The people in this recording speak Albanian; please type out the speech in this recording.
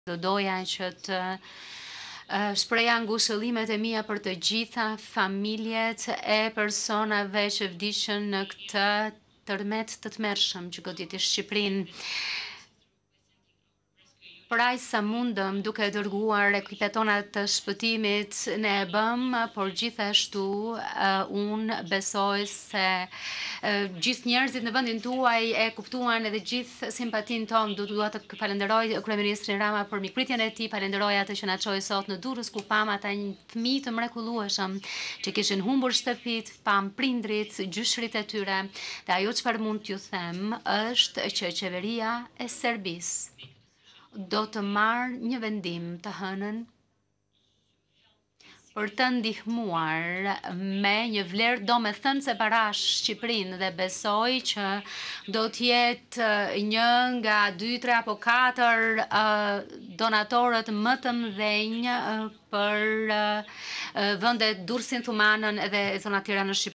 Do doja që të shpreja ngushëllimet e mia për të gjitha familjet e personave që vdishën në këtë tërmet të tmerrshëm që goditi Shqipërinë. Praj sa mundëm duke dërguar ekipet tona të shpëtimit ne e bëm, por gjithashtu unë besoj se gjithë njerëzit në vendin tuaj e kuptuan edhe gjithë simpatin tonë. Dua të falenderoj kryeministrin Rama për mikpritjen e tij, falenderoj atë që na çoi sot në Durrës ku pam ata një fëmijë të mrekullueshëm që kishin humbur shtëpit, pam prindrit, gjyshrit e tyre. Dhe ajo çfarë mund t'ju them është që qeveria e Serbisë do të marrë një vendim të hënën për të ndihmuar me një vlerë domethënëse parash Shqipërinë dhe besoj që do të jetë një nga 2, 3 apo 4 donatorët më të mëdhenj për vendet Durrësin, Thumanën edhe zona tjera në Shqipëri.